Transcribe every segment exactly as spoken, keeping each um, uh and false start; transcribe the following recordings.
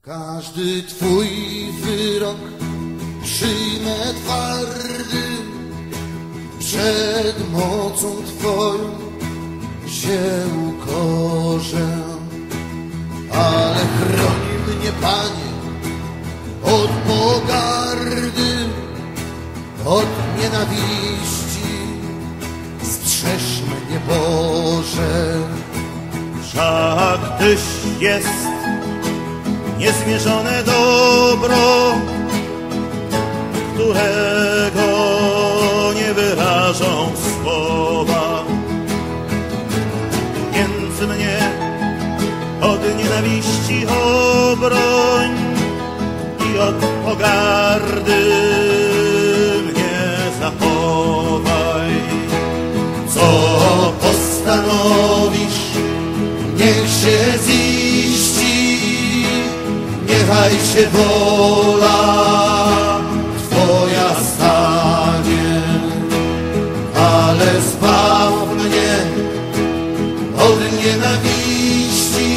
Każdy Twój wyrok przyjmę twardy, przed mocą Twoją się ukorzę. Ale chroni mnie, Panie, od pogardy, od nienawiści, strzeż mnie, Boże. Wszak Tyś jest niezmierzone dobro, którego nie wyrażą słowa. Więc mnie od nienawiści obroń i od pogardy mnie zachowaj. Co postanowisz, niech się ziści, niechaj się wola Twoja stanie, ale zbaw mnie od nienawiści,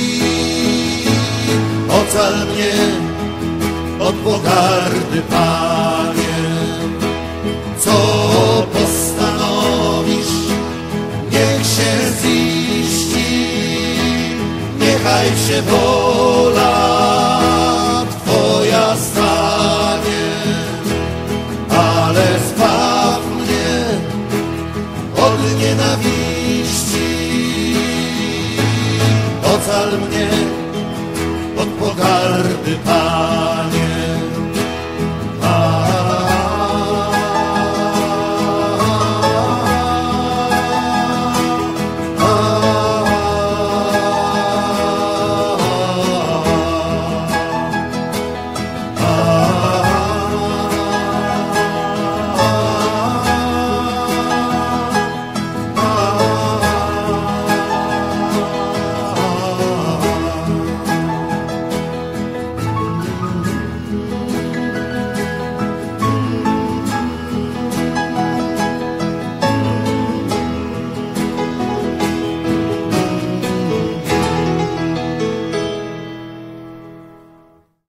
ocal mnie od pogardy, Panie. Co postanowisz, niech się ziści, niechaj się wola Twoja stanie, ale zbaw mnie od nienawiści, ocal mnie od pogardy, Panie.